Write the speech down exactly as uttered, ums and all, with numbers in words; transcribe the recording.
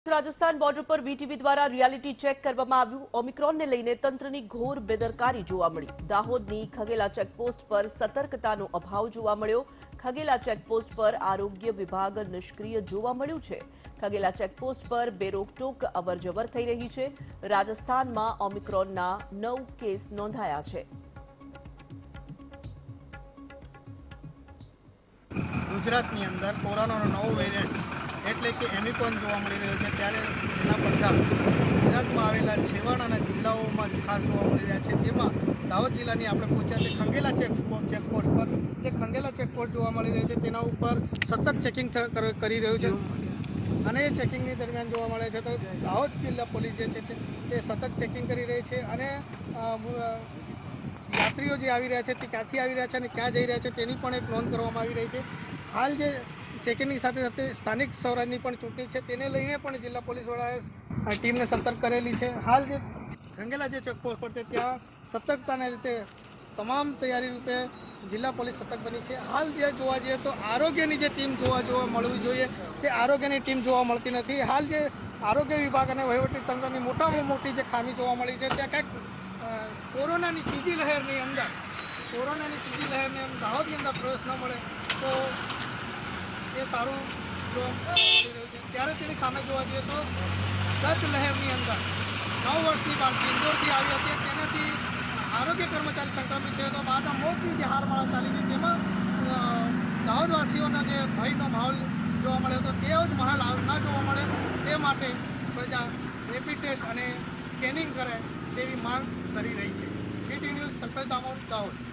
Rajasthan border પર VTV દ્વારા reality check કરવામાં આવ્યું। ઓમિક્રોનને લઈને તંત્રની ઘોર બેદરકારી જોવા મળી। દાહોદની ખગેલા ચેકપોસ્ટ પર સતર્કતાનો અભાવ જોવા મળ્યો। ખગેલા ચેકપોસ્ટ પર આરોગ્ય વિભાગ નિષ્ક્રિય જોવા મળ્યું છે। ખગેલા ચેકપોસ્ટ પર બેરોકટોક અવરજવર થઈ રહી છે। રાજસ્થાનમાં ઓમિક્રોનના નવ કેસ નોંધાયા છે। ગુજરાતની અંદર કોરોનાનો નવો વેરિયન્ટ એટલે કે એમિકોન જોવા મળી રહ્યો છે, ત્યારે તેના પડઘા ગુજરાતમાં આવેલા છેવાડાના જિલ્લાઓમાં ખાસ જોવા મળી રહ્યા છે। તેમાં દાહોદ જિલ્લાની આપણે પહોંચ્યા છે ખંગેલા ચેકપોસ્ટ પર। જે ખંગેલા ચેકપોસ્ટ જોવા મળી રહી છે તેના ઉપર સતત ચેકિંગ કરી રહ્યું છે અને એ ચેકિંગની દરમિયાન જોવા મળે છે તો દાહોદ જિલ્લા પોલીસ જે છે તે સતત ચેકિંગ કરી રહી છે અને યાત્રીઓ જે આવી રહ્યા છે તે ક્યાંથી આવી રહ્યા છે અને ક્યાં જઈ રહ્યા છે તેની પણ એક નોંધ કરવામાં આવી રહી છે। હાલ જે ચેકિંગની સાથે સાથે સ્થાનિક સ્વરાજની પણ ચૂંટણી છે તેને લઈને પણ જિલ્લા પોલીસ વડાએ ટીમને સતર્ક કરેલી છે। હાલ જે ખંગેલા જે ચેકપોસ્ટ પર છે ત્યાં સતર્કતાને રીતે તમામ તૈયારી રૂપે જિલ્લા પોલીસ સતર્ક બની છે। હાલ જે જોવા જઈએ તો આરોગ્યની જે ટીમ જોવા જોવા મળવી જોઈએ તે આરોગ્યની ટીમ જોવા મળતી નથી। હાલ જે આરોગ્ય વિભાગ અને વહીવટી તંત્રની મોટામાં મોટી જે ખામી જોવા મળી છે ત્યાં કંઈક કોરોનાની ત્રીજી લહેરની અંદર કોરોનાની ત્રીજી લહેરની અંદર દાહોદની અંદર પ્રવેશ ન મળે તો એ સારું જોવા મળી રહ્યું છે। ત્યારે તેની સામે જોવા જઈએ તો ગત લહેરની અંદર નવ વર્ષની બાળકી ઇન્દોરથી આવી હતી, તેનાથી આરોગ્ય કર્મચારી સંક્રમિત થયો હતો। બાદમાં મોતની જે હારમાળા ચાલી છે તેમાં દાહોદવાસીઓના જે ભયનો માહોલ જોવા મળ્યો હતો તેવો જ માહોલ ના જોવા મળે તે માટે પ્રજા રેપિડ ટેસ્ટ અને સ્કેનિંગ કરે તેવી માંગ કરી રહી છે। City news Kalpesh Damor, Dahod.